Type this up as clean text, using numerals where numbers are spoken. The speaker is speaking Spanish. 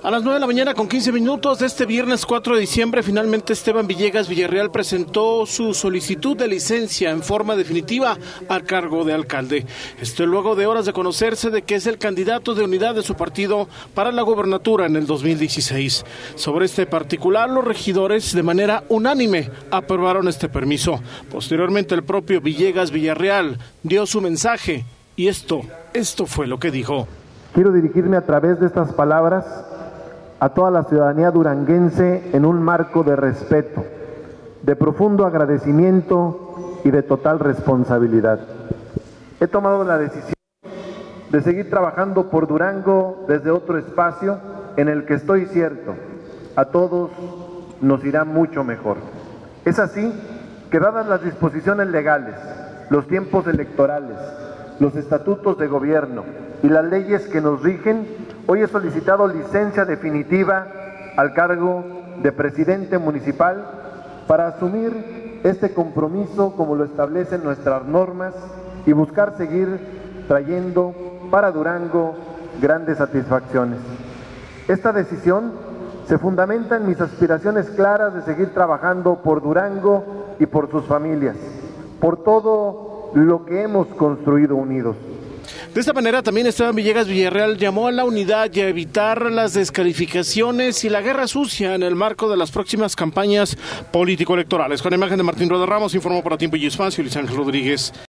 A las 9 de la mañana con 15 minutos de este viernes 4 de diciembre, finalmente Esteban Villegas Villarreal presentó su solicitud de licencia en forma definitiva al cargo de alcalde. Esto luego de horas de conocerse de que es el candidato de unidad de su partido para la gobernatura en el 2016. Sobre este particular, los regidores de manera unánime aprobaron este permiso. Posteriormente, el propio Villegas Villarreal dio su mensaje y esto fue lo que dijo. Quiero dirigirme a través de estas palabras a toda la ciudadanía duranguense en un marco de respeto, de profundo agradecimiento y de total responsabilidad. He tomado la decisión de seguir trabajando por Durango desde otro espacio en el que estoy cierto, a todos nos irá mucho mejor. Es así que, dadas las disposiciones legales, los tiempos electorales, los estatutos de gobierno y las leyes que nos rigen, hoy he solicitado licencia definitiva al cargo de presidente municipal para asumir este compromiso como lo establecen nuestras normas y buscar seguir trayendo para Durango grandes satisfacciones. Esta decisión se fundamenta en mis aspiraciones claras de seguir trabajando por Durango y por sus familias, por todo lo que hemos construido unidos. De esta manera, también Esteban Villegas Villarreal llamó a la unidad y a evitar las descalificaciones y la guerra sucia en el marco de las próximas campañas político-electorales. Con imagen de Martín Roda Ramos, informó para Tiempo y Espacio Luis Ángel Rodríguez.